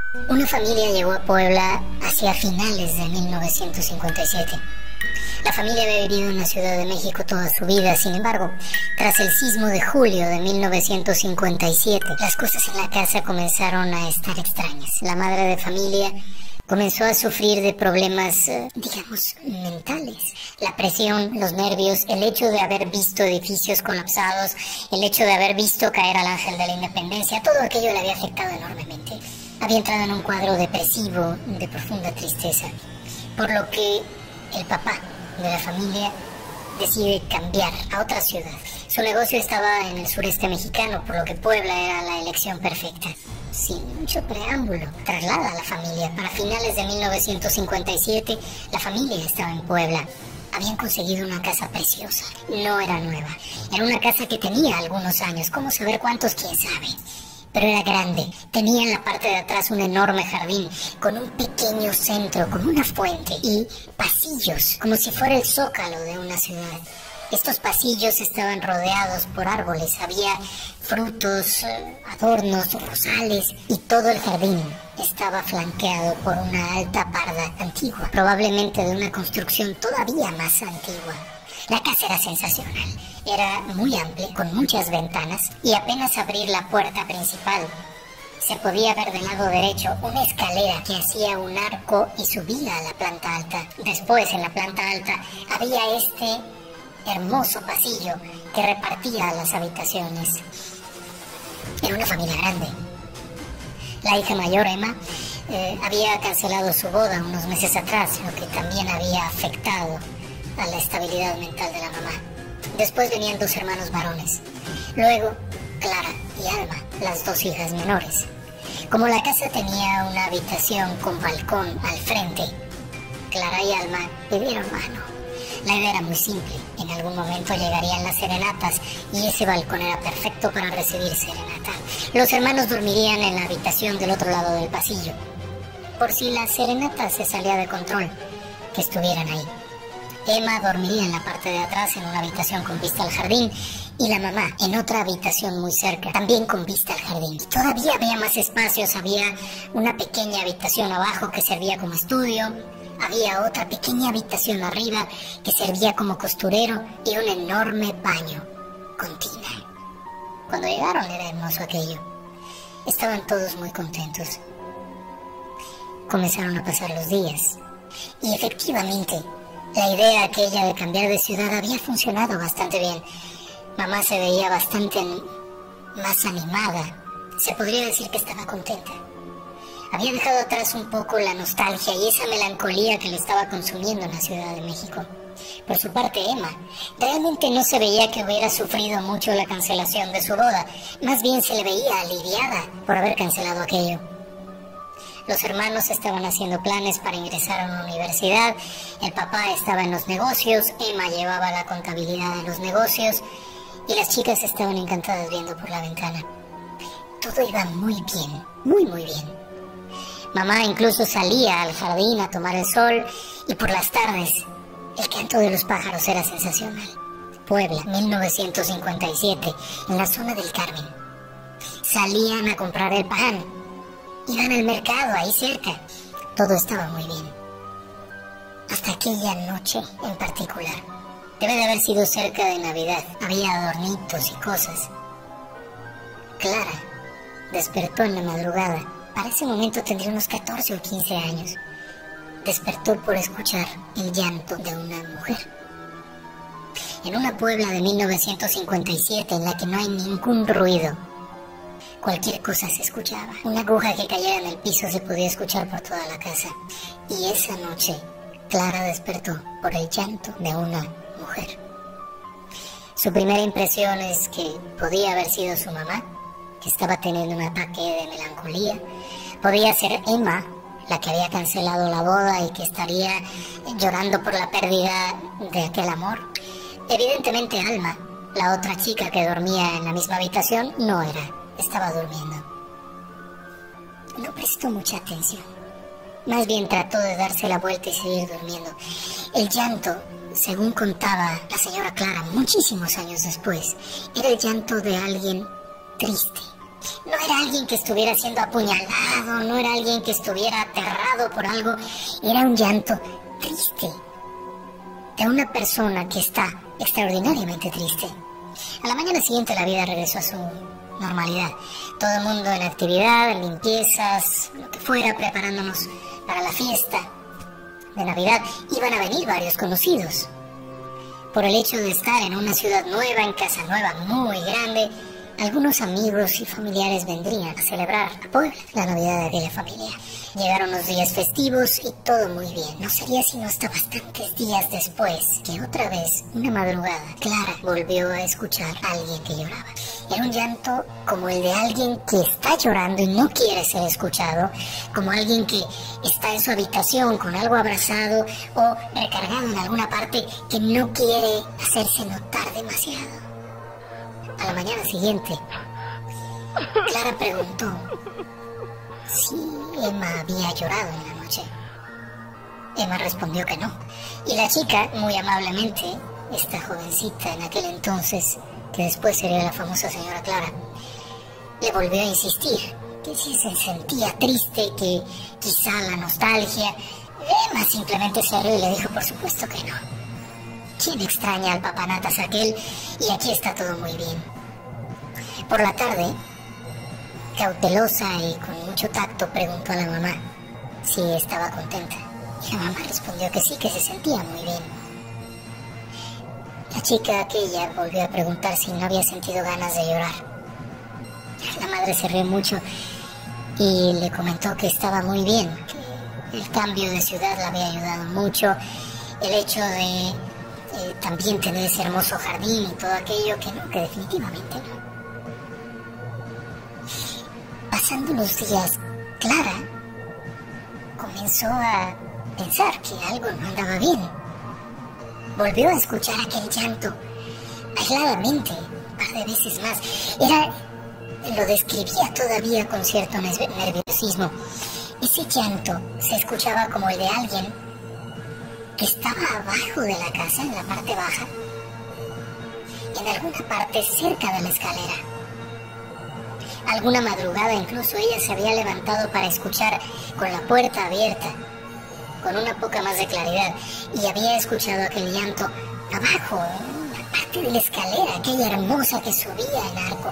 Una familia llegó a Puebla hacia finales de 1957. La familia había vivido en la Ciudad de México toda su vida. Sin embargo, tras el sismo de julio de 1957, las cosas en la casa comenzaron a estar extrañas. La madre de familia comenzó a sufrir de problemas, digamos, mentales. La presión, los nervios, el hecho de haber visto edificios colapsados, el hecho de haber visto caer al ángel de la independencia, todo aquello le había afectado enormemente. Había entrado en un cuadro depresivo de profunda tristeza, por lo que el papá de la familia decide cambiar a otra ciudad. Su negocio estaba en el sureste mexicano, por lo que Puebla era la elección perfecta. Sin mucho preámbulo, traslada a la familia. Para finales de 1957, la familia estaba en Puebla. Habían conseguido una casa preciosa. No era nueva. Era una casa que tenía algunos años. ¿Cómo saber cuántos? ¿Quién sabe? Pero era grande. Tenía en la parte de atrás un enorme jardín con un pequeño centro, con una fuente y pasillos, como si fuera el zócalo de una ciudad. Estos pasillos estaban rodeados por árboles, había frutos, adornos, rosales, y todo el jardín estaba flanqueado por una alta parda antigua, probablemente de una construcción todavía más antigua. La casa era sensacional, era muy amplia, con muchas ventanas, y apenas abrir la puerta principal se podía ver del lado derecho una escalera que hacía un arco y subía a la planta alta. Después, en la planta alta, había este hermoso pasillo que repartía las habitaciones. Era una familia grande. La hija mayor, Emma, había cancelado su boda unos meses atrás, lo que también había afectado a la estabilidad mental de la mamá. Después venían dos hermanos varones. Luego, Clara y Alma, las dos hijas menores. Como la casa tenía una habitación con balcón al frente, Clara y Alma pidieron mano. La idea era muy simple. En algún momento llegarían las serenatas y ese balcón era perfecto para recibir serenata. Los hermanos dormirían en la habitación del otro lado del pasillo. Por si la serenata se salía de control, que estuvieran ahí. Emma dormiría en la parte de atrás en una habitación con vista al jardín y la mamá en otra habitación muy cerca, también con vista al jardín. Y todavía había más espacios, había una pequeña habitación abajo que servía como estudio, había otra pequeña habitación arriba que servía como costurero y un enorme baño con tina. Cuando llegaron era hermoso aquello. Estaban todos muy contentos. Comenzaron a pasar los días y efectivamente la idea aquella de cambiar de ciudad había funcionado bastante bien. Mamá se veía bastante más animada. Se podría decir que estaba contenta. Había dejado atrás un poco la nostalgia y esa melancolía que le estaba consumiendo en la Ciudad de México. Por su parte, Emma realmente no se veía que hubiera sufrido mucho la cancelación de su boda. Más bien se le veía aliviada por haber cancelado aquello. Los hermanos estaban haciendo planes para ingresar a una universidad. El papá estaba en los negocios. Emma llevaba la contabilidad de los negocios. Y las chicas estaban encantadas viendo por la ventana. Todo iba muy bien, muy bien. Mamá incluso salía al jardín a tomar el sol y por las tardes el canto de los pájaros era sensacional. Puebla, 1957, en la zona del Carmen. Salían a comprar el pan, iban al mercado ahí cerca. Todo estaba muy bien. Hasta aquella noche en particular. Debe de haber sido cerca de Navidad. Había adornitos y cosas. Clara despertó en la madrugada. Para ese momento tendría unos 14 o 15 años. Despertó por escuchar el llanto de una mujer. En una Puebla de 1957 en la que no hay ningún ruido, cualquier cosa se escuchaba. Una aguja que cayera en el piso se podía escuchar por toda la casa. Y esa noche, Clara despertó por el llanto de una mujer. Su primera impresión es que podía haber sido su mamá, que estaba teniendo un ataque de melancolía. Podía ser Emma, la que había cancelado la boda y que estaría llorando por la pérdida de aquel amor. Evidentemente Alma, la otra chica que dormía en la misma habitación, no era, estaba durmiendo. No prestó mucha atención. Más bien trató de darse la vuelta y seguir durmiendo. El llanto, según contaba la señora Clara muchísimos años después, era el llanto de alguien triste, No era alguien que estuviera siendo apuñalado, no era alguien que estuviera aterrado por algo, era un llanto triste de una persona que está extraordinariamente triste. A la mañana siguiente la vida regresó a su normalidad. Todo el mundo en actividad, en limpiezas, lo que fuera, preparándonos para la fiesta de Navidad. Iban a venir varios conocidos. Por el hecho de estar en una ciudad nueva, en casa nueva, muy grande, algunos amigos y familiares vendrían a celebrar a Puebla la Navidad de aquella familia. Llegaron los días festivos y todo muy bien. No sería sino hasta bastantes días después que otra vez, una madrugada, Clara volvió a escuchar a alguien que lloraba. Era un llanto como el de alguien que está llorando y no quiere ser escuchado, como alguien que está en su habitación con algo abrazado o recargado en alguna parte que no quiere hacerse notar demasiado. A la mañana siguiente, Clara preguntó si Emma había llorado en la noche. Emma respondió que no. Y la chica, muy amablemente, esta jovencita en aquel entonces, que después sería la famosa señora Clara, le volvió a insistir que si se sentía triste, que quizá la nostalgia. Emma simplemente se rió y le dijo por supuesto que no. ¿Quién extraña al papanatas aquel? Y aquí está todo muy bien. Por la tarde, cautelosa y con mucho tacto, preguntó a la mamá si estaba contenta. Y la mamá respondió que sí, que se sentía muy bien. La chica aquella volvió a preguntar si no había sentido ganas de llorar. La madre se rió mucho y le comentó que estaba muy bien, que el cambio de ciudad la había ayudado mucho, el hecho de también tener ese hermoso jardín y todo aquello, que no, que definitivamente no. Pasando los días, Clara comenzó a pensar que algo no andaba bien. Volvió a escuchar aquel llanto aisladamente, un par de veces más. Lo describía todavía con cierto nerviosismo. Ese llanto se escuchaba como el de alguien que estaba abajo de la casa, en la parte baja, en alguna parte cerca de la escalera. Alguna madrugada incluso ella se había levantado para escuchar con la puerta abierta, con una poca más de claridad, y había escuchado aquel llanto abajo, en la parte de la escalera, aquella hermosa que subía en arco.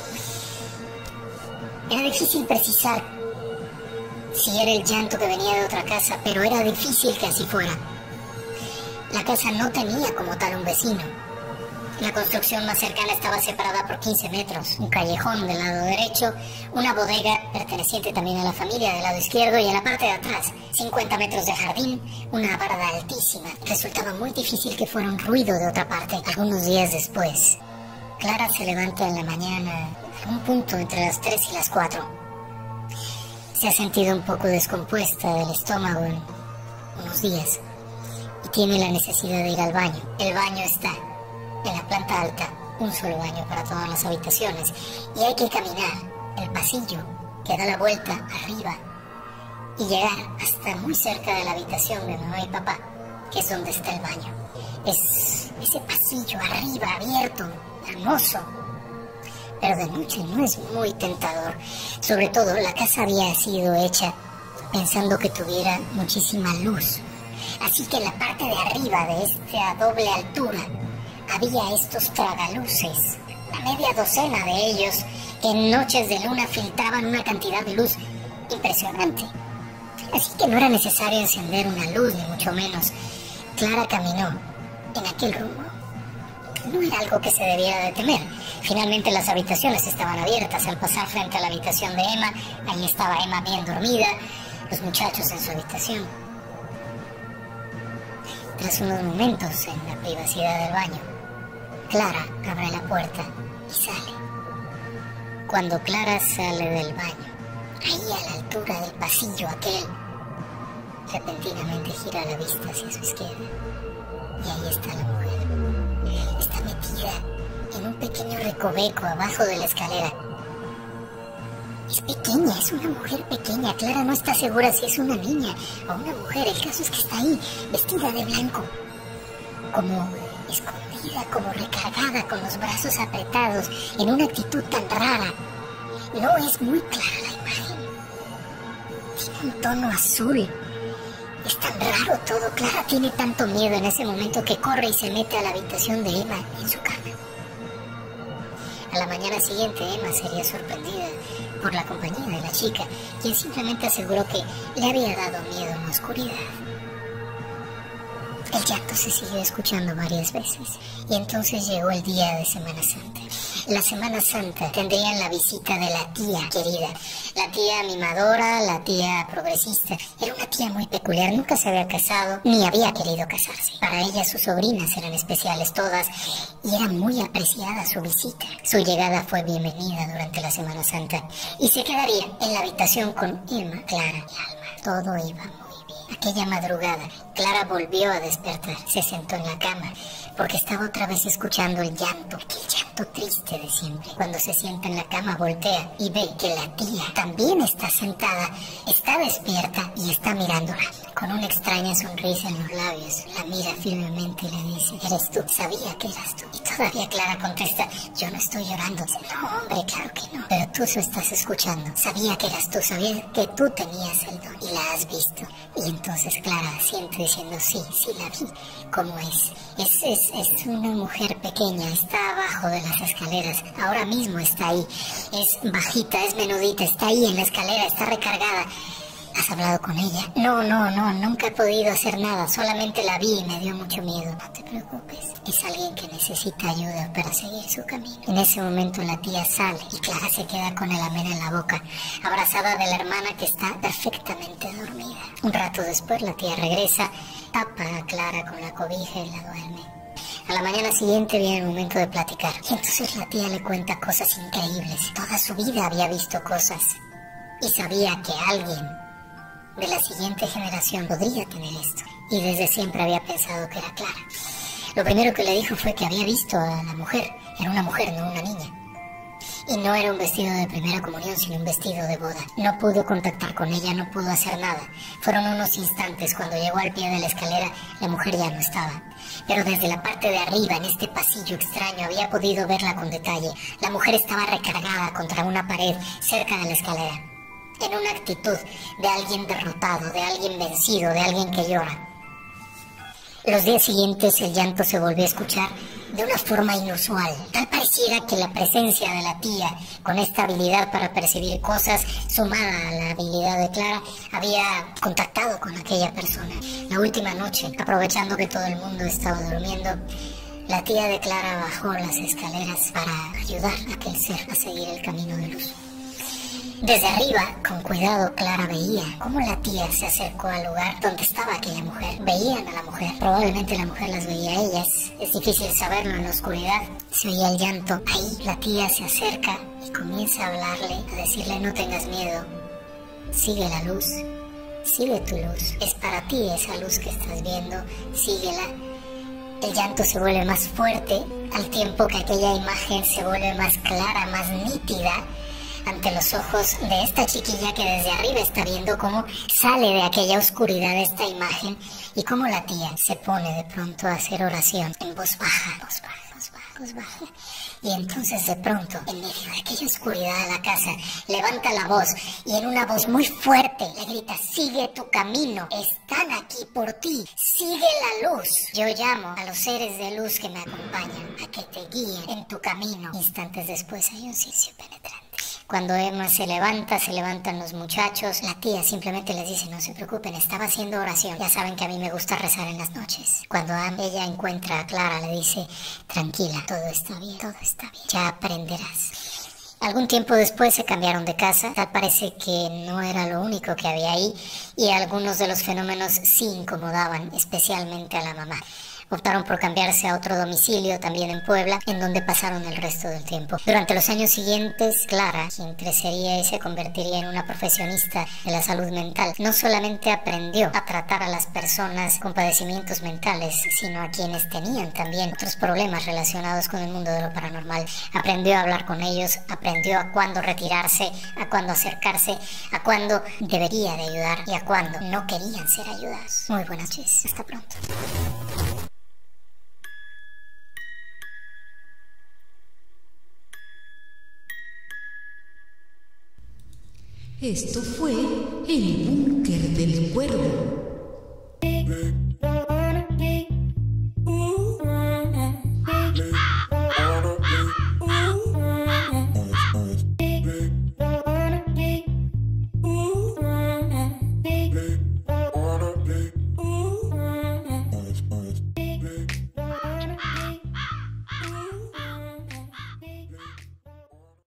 Era difícil precisar si era el llanto que venía de otra casa, pero era difícil que así fuera. La casa no tenía como tal un vecino. La construcción más cercana estaba separada por 15 metros, un callejón del lado derecho, una bodega perteneciente también a la familia del lado izquierdo, y en la parte de atrás 50 metros de jardín, una barda altísima. Resultaba muy difícil que fuera un ruido de otra parte. Algunos días después, Clara se levanta en la mañana, a un punto entre las 3 y las 4. Se ha sentido un poco descompuesta del estómago en unos días y tiene la necesidad de ir al baño. El baño está en la planta alta, un solo baño para todas las habitaciones, y hay que caminar el pasillo que da la vuelta arriba y llegar hasta muy cerca de la habitación de mamá y papá, que es donde está el baño. Es ese pasillo arriba, abierto, hermoso, pero de noche no es muy tentador. Sobre todo, la casa había sido hecha pensando que tuviera muchísima luz, así que en la parte de arriba de esta doble altura había estos tragaluces, una media docena de ellos, que en noches de luna filtraban una cantidad de luz impresionante. Así que no era necesario encender una luz, ni mucho menos. Clara caminó en aquel rumbo. No era algo que se debiera de temer. Finalmente las habitaciones estaban abiertas. Al pasar frente a la habitación de Emma, ahí estaba Emma bien dormida, los muchachos en su habitación. Tras unos momentos en la privacidad del baño, Clara abre la puerta y sale. Cuando Clara sale del baño, ahí a la altura del pasillo aquel, repentinamente gira la vista hacia su izquierda. Y ahí está la mujer. Está metida en un pequeño recoveco abajo de la escalera. Es pequeña, es una mujer pequeña. Clara no está segura si es una niña o una mujer. El caso es que está ahí, vestida de blanco, como escondida, como recargada, con los brazos apretados, en una actitud tan rara. No es muy clara la imagen. Tiene un tono azul. Es tan raro todo. Clara tiene tanto miedo en ese momento que corre y se mete a la habitación de Emma en su cama. A la mañana siguiente, Emma sería sorprendida por la compañía de la chica, quien simplemente aseguró que le había dado miedo en la oscuridad. El llanto se siguió escuchando varias veces y entonces llegó el día de Semana Santa. La Semana Santa tendrían la visita de la tía querida, la tía mimadora, la tía progresista. Era una tía muy peculiar, nunca se había casado ni había querido casarse. Para ella sus sobrinas eran especiales todas y era muy apreciada su visita. Su llegada fue bienvenida durante la Semana Santa y se quedaría en la habitación con Emma, Clara y Alma. Todo iba muy bien. Aquella madrugada, Clara volvió a despertar, se sentó en la cama porque estaba otra vez escuchando el llanto, aquel llanto triste de siempre. Cuando se sienta en la cama, voltea y ve que la tía también está sentada, está despierta y está mirándola. Con una extraña sonrisa en los labios, la mira firmemente y le dice: ¿eres tú? Sabía que eras tú. Y todavía Clara contesta: yo no estoy llorando. No, hombre, claro que no. Pero tú lo estás escuchando. Sabía que eras tú, sabía que tú tenías el don y la has visto. Y entonces Clara siente diciendo: sí la vi. ¿Cómo es? Es una mujer pequeña, está abajo de las escaleras, ahora mismo está ahí. Es bajita, es menudita, está ahí en la escalera, está recargada. ¿Has hablado con ella? No, nunca he podido hacer nada, solamente la vi y me dio mucho miedo. No te preocupes, es alguien que necesita ayuda para seguir su camino. En ese momento la tía sale y Clara se queda con el amén en la boca, abrazada de la hermana que está perfectamente dormida. Un rato después la tía regresa, tapa a Clara con la cobija y la duerme. A la mañana siguiente viene el momento de platicar y entonces la tía le cuenta cosas increíbles. Toda su vida había visto cosas y sabía que alguien de la siguiente generación podría tener esto, y desde siempre había pensado que era Clara. Lo primero que le dijo fue que había visto a la mujer. Era una mujer, no una niña, y no era un vestido de primera comunión, sino un vestido de boda. No pudo contactar con ella, no pudo hacer nada. Fueron unos instantes. Cuando llegó al pie de la escalera, la mujer ya no estaba, pero desde la parte de arriba, en este pasillo extraño, había podido verla con detalle. La mujer estaba recargada contra una pared cerca de la escalera, en una actitud de alguien derrotado, de alguien vencido, de alguien que llora. Los días siguientes el llanto se volvió a escuchar de una forma inusual. Tal pareciera que la presencia de la tía, con esta habilidad para percibir cosas, sumada a la habilidad de Clara, había contactado con aquella persona. La última noche, aprovechando que todo el mundo estaba durmiendo, la tía de Clara bajó las escaleras para ayudar a aquel ser a seguir el camino de luz. Desde arriba, con cuidado, Clara veía cómo la tía se acercó al lugar donde estaba aquella mujer. Veían a la mujer, probablemente la mujer las veía a ellas. Es difícil saberlo en la oscuridad. Se oía el llanto. Ahí la tía se acerca y comienza a hablarle, a decirle: no tengas miedo, sigue la luz, sigue tu luz. Es para ti esa luz que estás viendo, síguela. El llanto se vuelve más fuerte al tiempo que aquella imagen se vuelve más clara, más nítida ante los ojos de esta chiquilla que desde arriba está viendo cómo sale de aquella oscuridad esta imagen y cómo la tía se pone de pronto a hacer oración en voz baja, voz baja, voz baja, voz baja. Y entonces de pronto, en medio de aquella oscuridad de la casa, levanta la voz y en una voz muy fuerte le grita: sigue tu camino, están aquí por ti, sigue la luz. Yo llamo a los seres de luz que me acompañan a que te guíen en tu camino. Instantes después hay un silencio penetrante. Cuando Emma se levantan los muchachos. La tía simplemente les dice: no se preocupen, estaba haciendo oración. Ya saben que a mí me gusta rezar en las noches. Cuando ella encuentra a Clara, le dice: tranquila, todo está bien, ya aprenderás. Algún tiempo después se cambiaron de casa. Tal parece que no era lo único que había ahí, y algunos de los fenómenos sí incomodaban, especialmente a la mamá. Optaron por cambiarse a otro domicilio, también en Puebla, en donde pasaron el resto del tiempo. Durante los años siguientes, Clara, quien crecería y se convertiría en una profesionista de la salud mental, no solamente aprendió a tratar a las personas con padecimientos mentales, sino a quienes tenían también otros problemas relacionados con el mundo de lo paranormal. Aprendió a hablar con ellos, aprendió a cuándo retirarse, a cuándo acercarse, a cuándo debería de ayudar y a cuándo no querían ser ayudados. Muy buenas noches, hasta pronto. Esto fue El Búnker del Cuervo.